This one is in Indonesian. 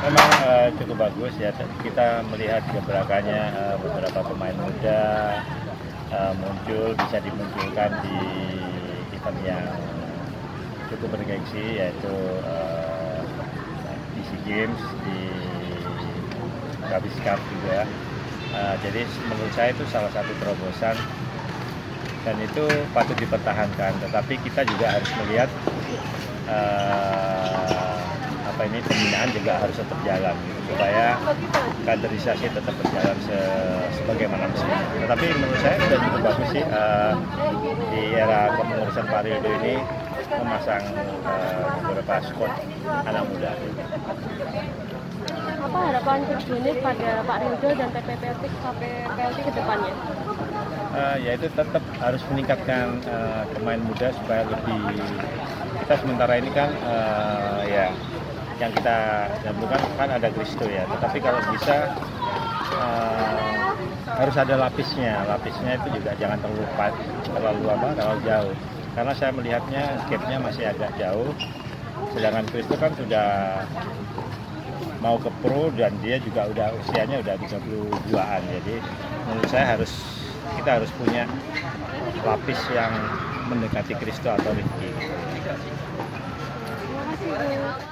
Memang cukup bagus ya. Kita melihat gebrakannya beberapa pemain muda muncul, bisa dimunculkan di event yang cukup bergengsi, yaitu di SEA Games, di Davis Cup juga. Jadi menurut saya itu salah satu terobosan dan itu patut dipertahankan. Tetapi kita juga harus melihat pembinaan juga harus tetap jalan gitu, supaya kaderisasi tetap berjalan sebagaimana mestinya. Tetapi menurut saya sudah cukup bagus sih di era kepengurusan Pak Ridho ini memasang beberapa squad anak muda. Apa harapan terjunnya pada Pak Ridho dan PPLT ke depannya? Yaitu tetap harus meningkatkan pemain muda supaya lebih. Kita sementara ini kan yang kita dahulukan kan ada Kristo ya, tetapi kalau bisa harus ada lapisnya itu juga jangan terlalu jauh, karena saya melihatnya gapnya masih agak jauh, sedangkan Kristo kan sudah mau ke pro dan dia juga usianya udah 32-an, jadi menurut saya kita harus punya lapis yang mendekati Kristo atau Rifki. Terima kasih Bu.